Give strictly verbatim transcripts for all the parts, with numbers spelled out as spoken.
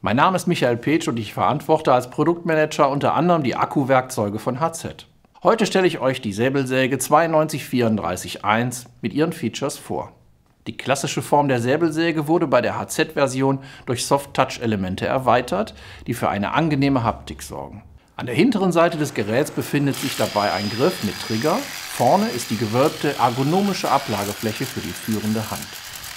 Mein Name ist Michael Petsch und ich verantworte als Produktmanager unter anderem die Akkuwerkzeuge von H Z. Heute stelle ich euch die Säbelsäge zwei neun vier drei eins mit ihren Features vor. Die klassische Form der Säbelsäge wurde bei der H Z-Version durch Soft-Touch-Elemente erweitert, die für eine angenehme Haptik sorgen. An der hinteren Seite des Geräts befindet sich dabei ein Griff mit Trigger. Vorne ist die gewölbte ergonomische Ablagefläche für die führende Hand.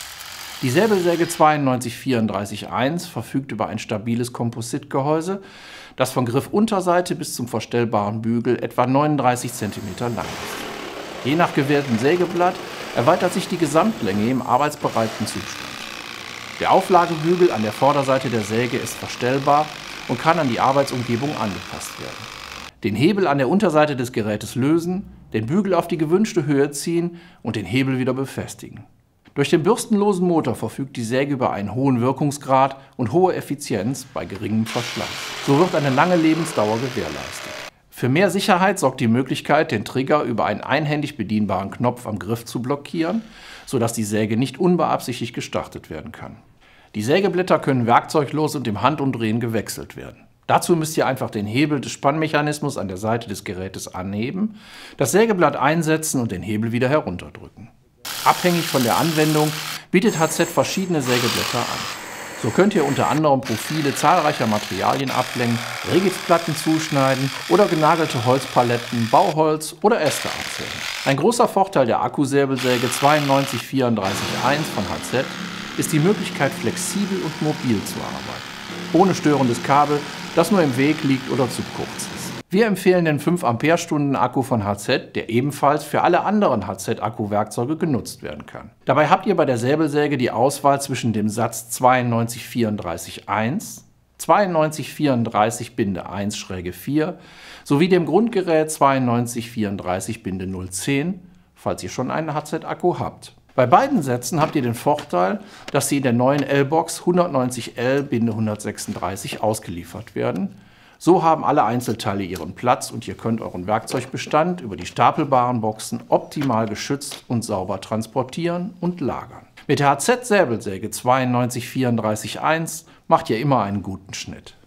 Die Säbelsäge zwei neun vier drei eins verfügt über ein stabiles Kompositgehäuse, das von Griffunterseite bis zum verstellbaren Bügel etwa neununddreißig Zentimeter lang ist. Je nach gewähltem Sägeblatt erweitert sich die Gesamtlänge im arbeitsbereiten Zustand. Der Auflagebügel an der Vorderseite der Säge ist verstellbar und kann an die Arbeitsumgebung angepasst werden. Den Hebel an der Unterseite des Gerätes lösen, den Bügel auf die gewünschte Höhe ziehen und den Hebel wieder befestigen. Durch den bürstenlosen Motor verfügt die Säge über einen hohen Wirkungsgrad und hohe Effizienz bei geringem Verschleiß. So wird eine lange Lebensdauer gewährleistet. Für mehr Sicherheit sorgt die Möglichkeit, den Trigger über einen einhändig bedienbaren Knopf am Griff zu blockieren, sodass die Säge nicht unbeabsichtigt gestartet werden kann. Die Sägeblätter können werkzeuglos und im Handumdrehen gewechselt werden. Dazu müsst ihr einfach den Hebel des Spannmechanismus an der Seite des Gerätes anheben, das Sägeblatt einsetzen und den Hebel wieder herunterdrücken. Abhängig von der Anwendung bietet H Z verschiedene Sägeblätter an. So könnt ihr unter anderem Profile zahlreicher Materialien ablängen, Rigipsplatten zuschneiden oder genagelte Holzpaletten, Bauholz oder Äste absägen. Ein großer Vorteil der Akkusäbelsäge zwei neun vier drei eins von H Z ist die Möglichkeit, flexibel und mobil zu arbeiten. Ohne störendes Kabel, das nur im Weg liegt oder zu kurz ist. Wir empfehlen den fünf Ampere-Stunden Akku von H Z, der ebenfalls für alle anderen H Z-Akkuwerkzeuge genutzt werden kann. Dabei habt ihr bei der Säbelsäge die Auswahl zwischen dem Satz zwei neun vier drei eins, zwei neun vier drei eins vier sowie dem Grundgerät zwei neun vier drei null zehn, falls ihr schon einen H Z-Akku habt. Bei beiden Sätzen habt ihr den Vorteil, dass sie in der neuen L-Box hundertneunzig L hundertsechsunddreißig ausgeliefert werden. So haben alle Einzelteile ihren Platz und ihr könnt euren Werkzeugbestand über die stapelbaren Boxen optimal geschützt und sauber transportieren und lagern. Mit der H Z-Säbelsäge zwei neun vier drei eins macht ihr immer einen guten Schnitt.